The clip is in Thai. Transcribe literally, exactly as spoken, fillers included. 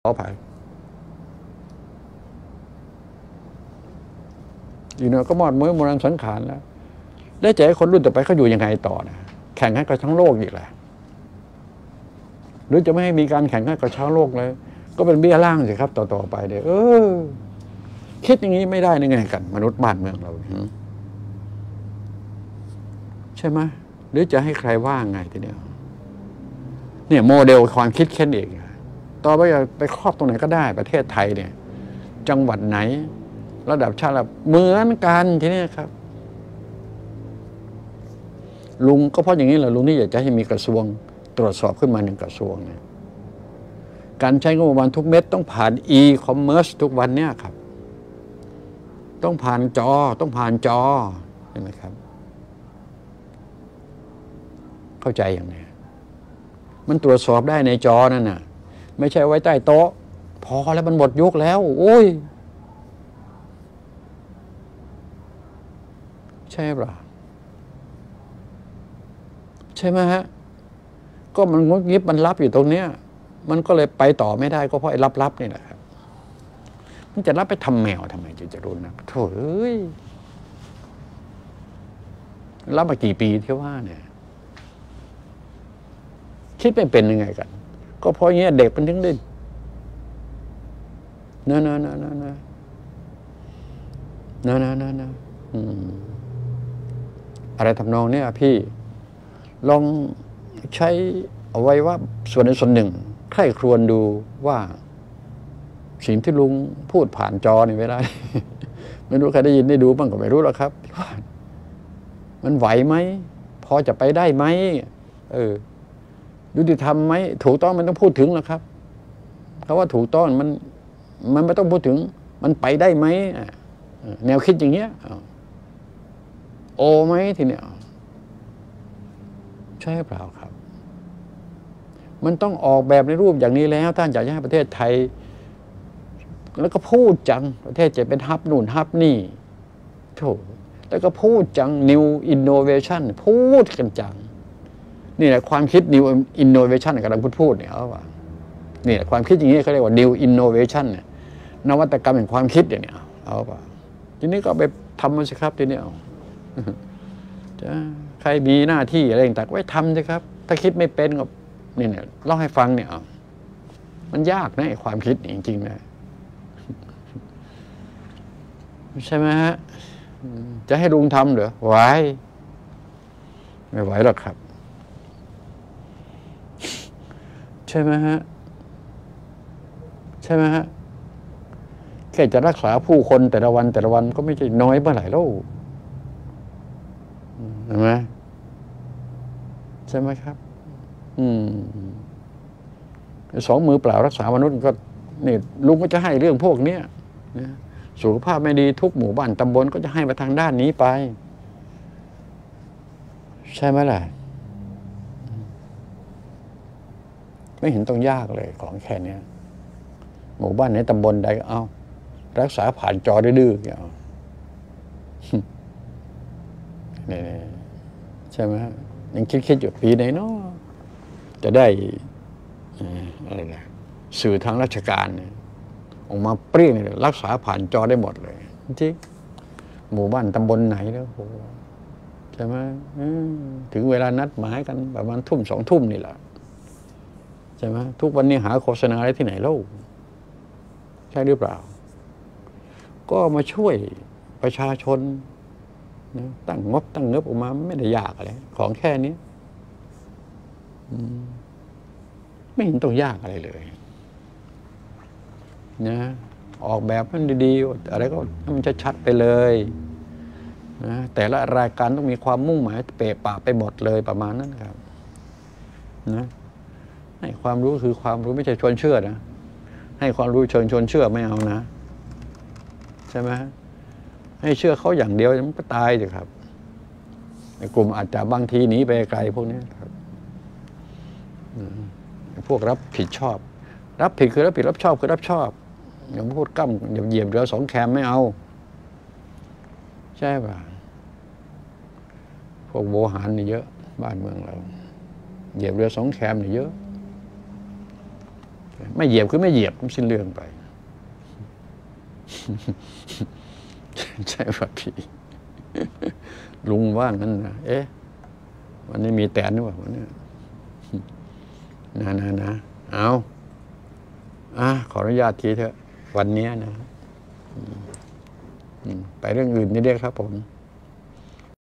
อภัยอยู่เนาะก็มอดมื้อโบราณสังขารแล้วได้ใจคนรุ่นต่อไปเขาอยู่ยังไงต่อนะแข่งให้กับทั้งโลกอีกแหละหรือจะไม่ให้มีการแข่งให้กับชาวโลกเลยก็เป็นเบี้ยล่างสิครับต่อๆไปเดี๋ยวเออคิดอย่างนี้ไม่ได้ยังไงกันมนุษย์บ้านเมืองเราใช่ไหมหรือจะให้ใครว่าไงทีเดียวเนี่ยโมเดลความคิดแค่นี้เองต่อไปไปครอบตรงไหนก็ได้ประเทศไทยเนี่ยจังหวัดไหนระดับชาติเหมือนกันทีนี้ครับลุงก็เพราะอย่างนี้แหละลุงนี่อยากจะให้มีกระทรวงตรวจสอบขึ้นมาหนึ่งกระทรวงเนี่ยการใช้งบประมาณทุกเม็ดต้องผ่าน e-commerce ทุกวันเนี่ยครับต้องผ่านจอต้องผ่านจอใช่ไหมครับเข้าใจอย่างนี้มันตรวจสอบได้ในจอนั่นน่ะไม่ใช่ไว้ใต้โต๊ะพอแล้วมันหมดยุคแล้วโอ้ยใช่ป่ะใช่ไหมฮะก็มันงดงิบมันรับอยู่ตรงเนี้ยมันก็เลยไปต่อไม่ได้ก็เพราะไอ้รับๆนี่แหละครับมันจะรับไปทำแมวทำไมจะจะรู้นะโถ่เอ้ยรับมากี่ปีที่ว่าเนี่ยคิดไม่เป็นยังไงกันก็เพราะอย่างเงี้ยเด็กมันถึงได้นะนะนะนะนะนะนะนะนะอะไรทำนองเนี้ยพี่ลองใช้เอาไว้ว่าส่วนในส่วนหนึ่งใคร่ครวญดูว่าสิ่งที่ลุงพูดผ่านจอในเวลาไม่รู้ใครได้ยินได้ดูบ้างก็ไม่รู้หรอกครับพี่ว่ามันไหวไหมพอจะไปได้ไหมเออยุติธรรมไหมถูกต้องมันต้องพูดถึงหรอครับเพราะว่าถูกต้องมันมันไม่ต้องพูดถึงมันไปได้ไหมแนวคิดอย่างเงี้ยโอไหมทีเนี้ยใช่เปล่าครับมันต้องออกแบบในรูปอย่างนี้แล้วท่านอยากให้ประเทศไทยแล้วก็พูดจังประเทศจะเป็นฮับนู่นฮับนี่โถแล้วก็พูดจัง New Innovation พูดกันจังนี่แหละความคิด New Innovation กำลังพูดพูดเนี่ยเอาว่านี่แหละความคิดอย่างนี้เขาเรียกว่า New Innovation เนี่ยนวัตกรรมแห่งความคิดเนี่ยเอาป่ะทีนี้ก็ไปทำมันสิครับทีนี้เอาจะใครมีหน้าที่อะไรต่างๆไว้ทำสิครับถ้าคิดไม่เป็นก็นี่เนี่ยเล่าให้ฟังเนี่ยมันยากนะความคิดจริงๆนะใช่ไหมฮะจะให้ลุงทำเหรอไหวไม่ไหวหรอกครับใช่ไหมฮะใช่ไหมฮะแค่จะรักษาผู้คนแต่ละวันแต่ละวันก็ไม่ใช่น้อยเมื่อไหร่แล้วเห็นไหมใช่ไหมครับอืมสองมือเปล่ารักษามนุษย์ก็นี่ลุงก็จะให้เรื่องพวกเนี้ยนะสุขภาพไม่ดีทุกหมู่บ้านตำบลก็จะให้มาทางด้านนี้ไปใช่ไหมล่ะไม่เห็นต้องยากเลยของแค่นี้หมู่บ้านไหนตำบลใดเอารักษาผ่านจอดื้อๆเอานี่ใช่ไหมยังคิดๆอยู่ปีไหนเนาะจะได้อะไรนะสื่อทางราชการเนี่ยออกมาเปรี้ยงเลยรักษาผ่านจอได้หมดเลยจริงหมู่บ้านตำบลไหนแล้วโหใช่ไหมถึงเวลานัดหมายกันประมาณทุ่มสองทุ่มนี่แหละใช่ไหมทุกวันนี้หาโฆษณาอะไรที่ไหนเล่าใช่หรือเปล่าก็มาช่วยประชาชนนะตั้งงบตั้งเงิบออกมาไม่ได้ยากอะไรของแค่นี้ไม่เห็นต้องยากอะไรเลยนะออกแบบมันดีๆอะไรก็ให้มันชัดๆไปเลยนะแต่ละรายการต้องมีความมุ่งหมายเปะปะไปหมดเลยประมาณนั้นครับนะให้ความรู้คือความรู้ไม่ใช่ชวนเชื่อนะให้ความรู้เชิญชวนเชื่อไม่เอานะใช่ไหมให้เชื่อเขาอย่างเดียวมันก็ตายสิครับในกลุ่มอาจจะบางทีหนีไปไกลพวกนี้ครับพวกรับผิดชอบรับผิดคือรับผิดรับชอบคือรับชอบอย่าพูดกั้มอย่าเหยียบเรือสองแคมไม่เอาใช่ป่ะพวกโวหารนี่เยอะบ้านเมืองเราเหยียบเรือสองแคมนี่เยอะไม่เหยียบคือไม่เหยียบมันสิ้นเรื่องไปใช่ป่ะพี่ลุงว่างั้นนะเอ๊ะวันนี้มีแตนหรือเปล่าวันนี้นะนะนะเอาอ่ะขออนุญาตทีเถอะวันนี้นะไปเรื่องอื่นนี่เรียกครับผม